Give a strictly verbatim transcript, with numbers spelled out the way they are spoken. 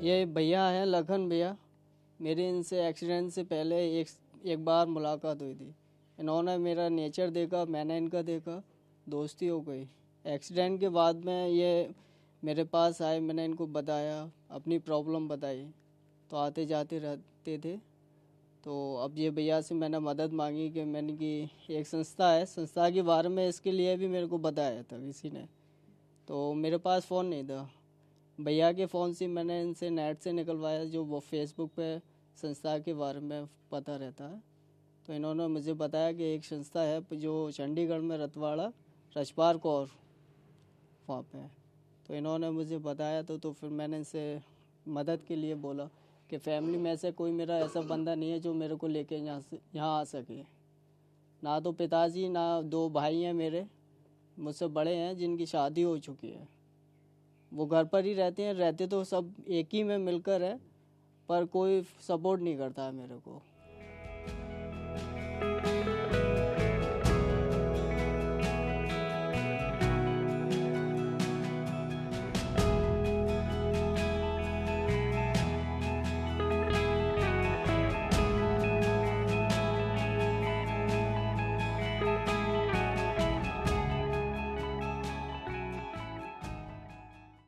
ये भैया हैं लखन भैया, मेरी इनसे एक्सीडेंट से पहले एक एक बार मुलाकात हुई थी। इन्होंने मेरा नेचर देखा, मैंने इनका देखा, दोस्ती हो गई। एक्सीडेंट के बाद में ये मेरे पास आए, मैंने इनको बताया, अपनी प्रॉब्लम बताई, तो आते जाते रहते थे। तो अब ये भैया से मैंने मदद मांगी कि मैंने कि एक संस्था है, संस्था के बारे में इसके लिए भी मेरे को बताया था किसी ने। तो मेरे पास फ़ोन नहीं था, भैया के फ़ोन से मैंने इनसे नेट से निकलवाया, जो वो फेसबुक पे संस्था के बारे में पता रहता है। तो इन्होंने मुझे बताया कि एक संस्था है जो चंडीगढ़ में रतवाड़ा रजपार कौर वहाँ पे। तो इन्होंने मुझे बताया तो तो फिर मैंने इनसे मदद के लिए बोला कि फैमिली में से कोई मेरा ऐसा बंदा नहीं है जो मेरे को लेके यहाँ से यहाँ आ सके। ना तो पिताजी, ना दो भाई हैं मेरे मुझसे बड़े हैं जिनकी शादी हो चुकी है। वो घर पर ही रहते हैं, रहते तो सब एक ही में मिलकर है, पर कोई सपोर्ट नहीं करता है मेरे को।